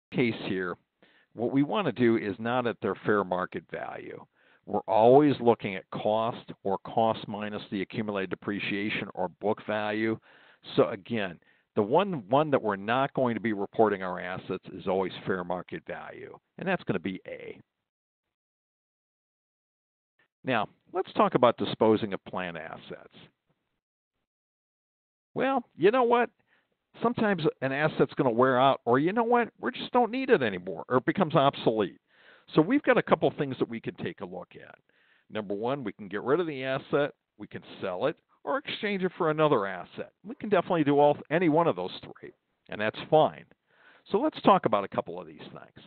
case here, what we want to do is not at their fair market value. We're always looking at cost or cost minus the accumulated depreciation or book value. So again, the one that we're not going to be reporting our assets is always fair market value, and that's going to be A. Now, let's talk about disposing of plant assets. Well, you know what? Sometimes an asset's going to wear out, or you know what? We just don't need it anymore, or it becomes obsolete. So we've got a couple things that we can take a look at. Number one, we can get rid of the asset, we can sell it, or exchange it for another asset. We can definitely do any one of those three, and that's fine. So let's talk about a couple of these things.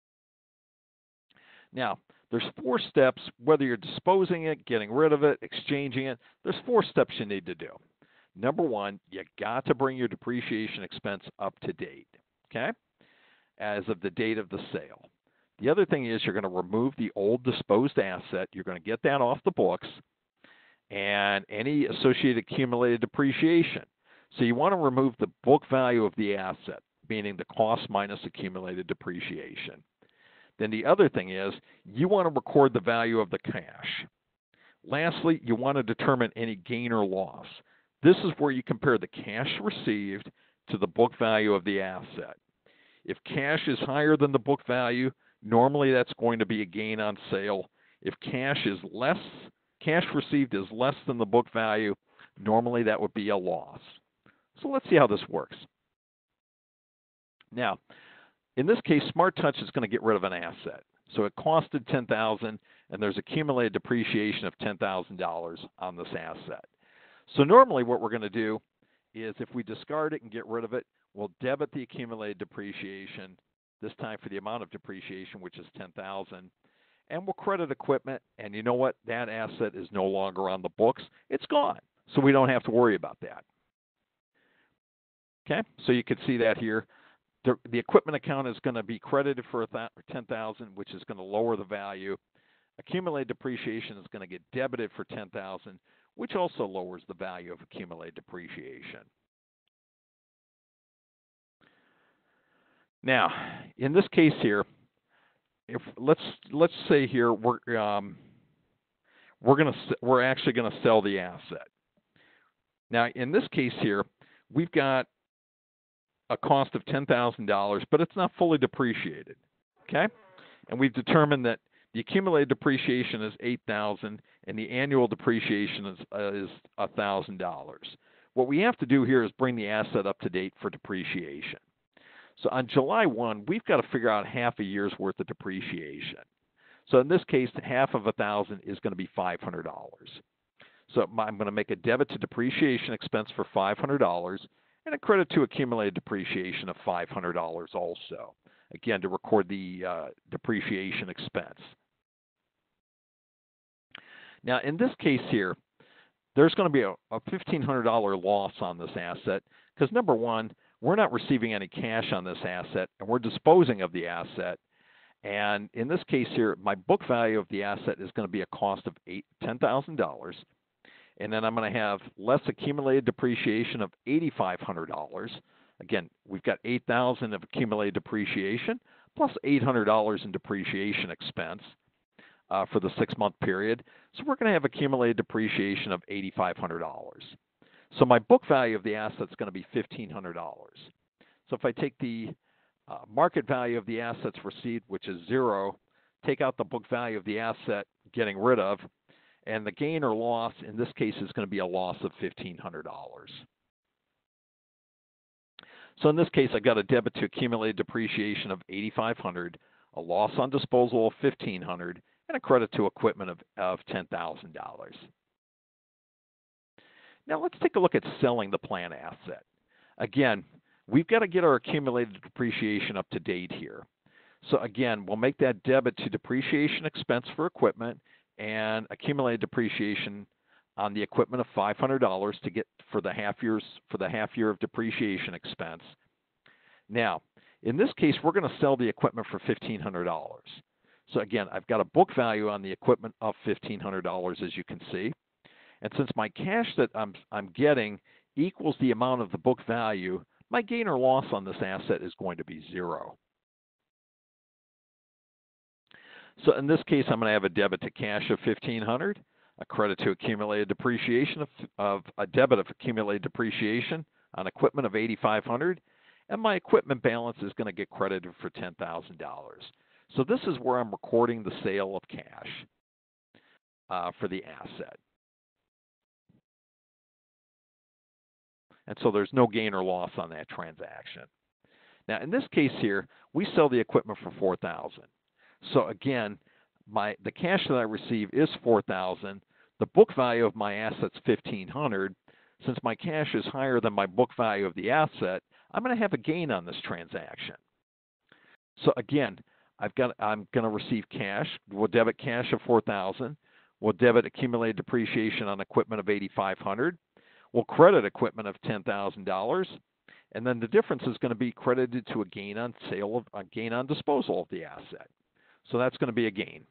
Now, there's 4 steps, whether you're disposing it, getting rid of it, exchanging it, there's 4 steps you need to do. Number one, you got to bring your depreciation expense up to date, okay, as of the date of the sale. The other thing is you're going to remove the old disposed asset. You're going to get that off the books and any associated accumulated depreciation. So you want to remove the book value of the asset, meaning the cost minus accumulated depreciation. Then the other thing is you want to record the value of the cash. Lastly, you want to determine any gain or loss. This is where you compare the cash received to the book value of the asset. If cash is higher than the book value, normally that's going to be a gain on sale. If cash received is less than the book value, normally that would be a loss. So let's see how this works. Now, in this case, Smart Touch is going to get rid of an asset. So it costed $10,000, and there's accumulated depreciation of $10,000 on this asset. So normally what we're going to do is if we discard it and get rid of it, we'll debit the accumulated depreciation, this time for the amount of depreciation, which is $10,000, and we'll credit equipment, and you know what? That asset is no longer on the books. It's gone, so we don't have to worry about that. Okay, so you can see that here. The equipment account is going to be credited for $10,000, which is going to lower the value. Accumulated depreciation is going to get debited for $10,000, which also lowers the value of accumulated depreciation. Now, in this case here, if let's say here we're actually going to sell the asset. Now, in this case here, we've got a cost of $10,000, but it's not fully depreciated. Okay, and we've determined that the accumulated depreciation is $8,000, and the annual depreciation is $1,000. What we have to do here is bring the asset up to date for depreciation. So on July 1, we've got to figure out half a year's worth of depreciation. So in this case, half of $1,000 is going to be $500. So I'm going to make a debit to depreciation expense for $500 and a credit to accumulated depreciation of $500 also, again, to record the depreciation expense. Now, in this case here, there's going to be a $1,500 loss on this asset because, number one, we're not receiving any cash on this asset, and we're disposing of the asset. And in this case here, my book value of the asset is going to be a cost of $10,000. And then I'm going to have less accumulated depreciation of $8,500. Again, we've got $8,000 of accumulated depreciation plus $800 in depreciation expense for the 6-month period. So we're going to have accumulated depreciation of $8,500. So my book value of the asset is going to be $1,500. So if I take the market value of the assets received, which is 0, take out the book value of the asset getting rid of, and the gain or loss in this case is going to be a loss of $1,500. So in this case, I've got a debit to accumulated depreciation of $8,500, a loss on disposal of $1,500, and a credit to equipment of $10,000. Now let's take a look at selling the plant asset. Again, we've got to get our accumulated depreciation up to date here. So again, we'll make that debit to depreciation expense for equipment and accumulated depreciation on the equipment of $500 to get for the half year of depreciation expense. Now, in this case, we're going to sell the equipment for $1,500. So again, I've got a book value on the equipment of $1,500, as you can see. And since my cash that I'm getting equals the amount of the book value, my gain or loss on this asset is going to be 0. So in this case, I'm going to have a debit to cash of $1,500, a credit to accumulated depreciation of a debit of accumulated depreciation on equipment of $8,500, and my equipment balance is going to get credited for $10,000. So this is where I'm recording the sale of cash for the asset. And so there's no gain or loss on that transaction. Now, in this case here, we sell the equipment for $4,000. So again, the cash that I receive is $4,000. The book value of my asset's $1,500. Since my cash is higher than my book value of the asset, I'm going to have a gain on this transaction. So again, I'm going to receive cash. We'll debit cash of $4,000. We'll debit accumulated depreciation on equipment of $8,500. We'll credit equipment of $10,000, and then the difference is going to be credited to a gain on disposal of the asset. So that's going to be a gain.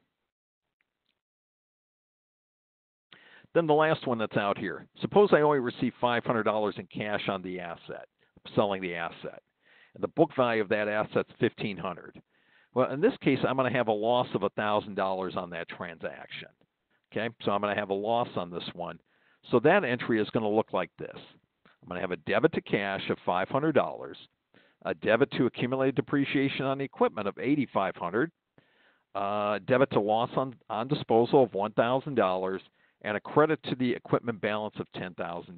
Then the last one that's out here. Suppose I only receive $500 in cash on the asset, selling the asset, and the book value of that asset's $1,500. Well, in this case, I'm going to have a loss of $1,000 on that transaction. Okay, so I'm going to have a loss on this one. So that entry is going to look like this. I'm going to have a debit to cash of $500, a debit to accumulated depreciation on the equipment of $8,500, debit to loss on disposal of $1,000, and a credit to the equipment balance of $10,000.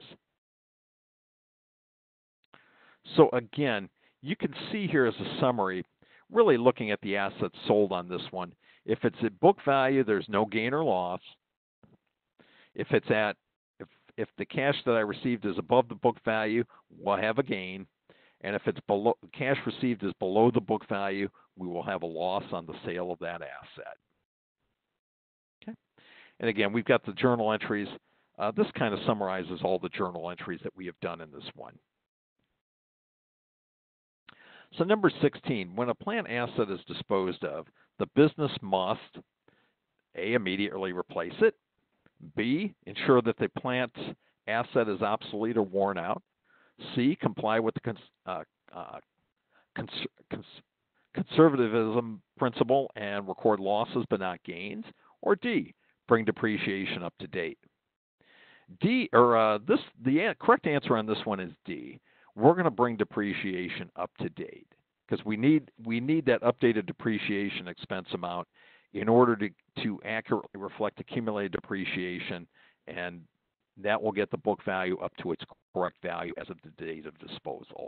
So again, you can see here as a summary, really looking at the assets sold on this one. If it's at book value, there's no gain or loss. If the cash that I received is above the book value, we'll have a gain. And if it's below, cash received is below the book value, we will have a loss on the sale of that asset. Okay. And again, we've got the journal entries. This kind of summarizes all the journal entries that we have done in this one. So number 16, when a plant asset is disposed of, the business must A, immediately replace it, B, ensure that the plant asset is obsolete or worn out, C, comply with the conservatism principle and record losses but not gains, or D, bring depreciation up to date. The correct answer on this one is D. We're going to bring depreciation up to date because we need that updated depreciation expense amount in order to accurately reflect accumulated depreciation, and that will get the book value up to its correct value as of the date of disposal.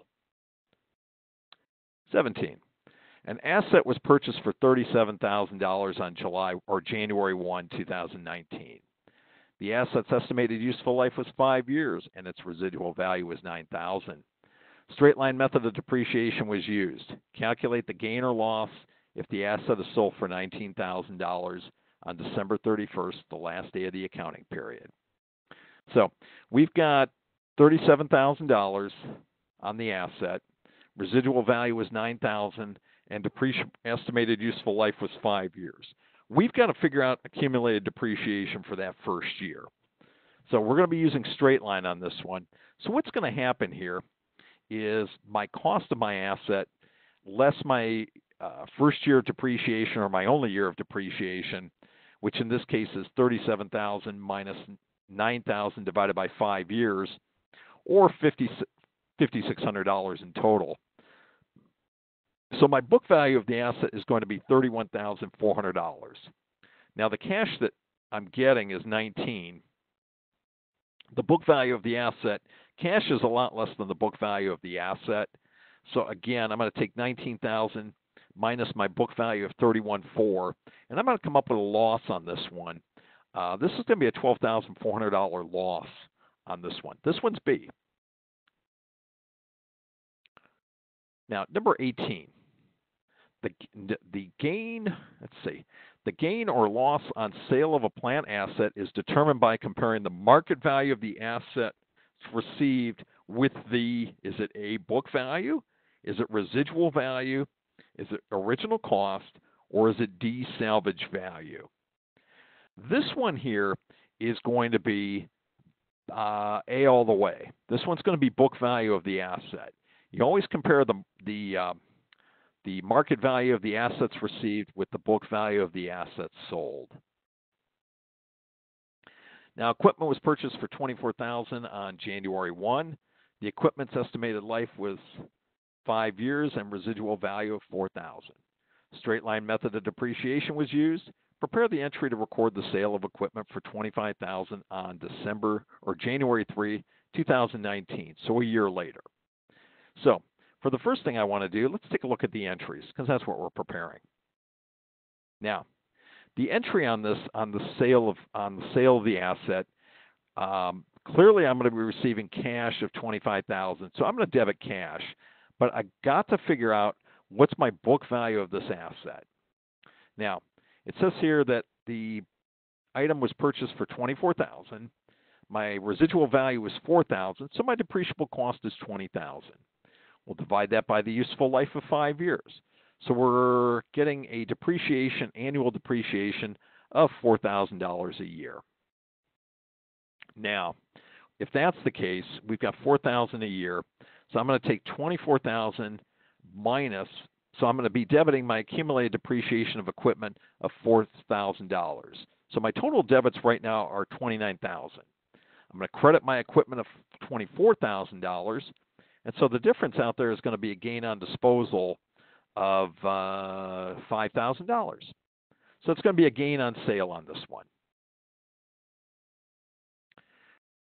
17. An asset was purchased for $37,000 on January 1, 2019. The asset's estimated useful life was 5 years, and its residual value was $9,000. Straight line method of depreciation was used. Calculate the gain or loss if the asset is sold for $19,000 on December 31st, the last day of the accounting period. So we've got $37,000 on the asset. Residual value was $9,000, and estimated useful life was 5 years. We've got to figure out accumulated depreciation for that first year. So we're going to be using straight line on this one. So what's going to happen here is my cost of my asset less my first year of depreciation, or my only year of depreciation, which in this case is $37,000 minus $9,000 divided by 5 years, or $5,600 in total. So my book value of the asset is going to be $31,400. Now the cash that I'm getting is $19,000. The book value of the asset, cash is a lot less than the book value of the asset. So again, I'm going to take $19,000 minus my book value of $31,400, and I'm going to come up with a loss on this one. This is going to be a $12,400 loss on this one. This one's B. Now, number 18, the gain, let's see, the gain or loss on sale of a plant asset is determined by comparing the market value of the asset received with is it A, book value? Is it residual value? Is it original cost? Or is it D, salvage value? This one here is going to be A all the way. This one's going to be book value of the asset. You always compare the the market value of the assets received with the book value of the assets sold. Now, equipment was purchased for $24,000 on January 1. The equipment's estimated life was 5 years and residual value of $4,000. Straight line method of depreciation was used. Prepare the entry to record the sale of equipment for $25,000 on January 3, 2019, so a year later. So, for the first thing I want to do, let's take a look at the entries, because that's what we're preparing. Now, the entry on the sale of the asset, clearly I'm going to be receiving cash of $25,000, so I'm going to debit cash, but I got to figure out what's my book value of this asset. Now, it says here that the item was purchased for $24,000. My residual value is $4,000, so my depreciable cost is $20,000. We'll divide that by the useful life of 5 years. So we're getting a annual depreciation of $4,000 a year. Now, if that's the case, we've got $4,000 a year. So I'm going to take $24,000 minus, so I'm going to be debiting my accumulated depreciation of equipment of $4,000. So my total debits right now are $29,000. I'm going to credit my equipment of $24,000. And so the difference out there is going to be a gain on disposal of $5,000. So it's going to be a gain on sale on this one.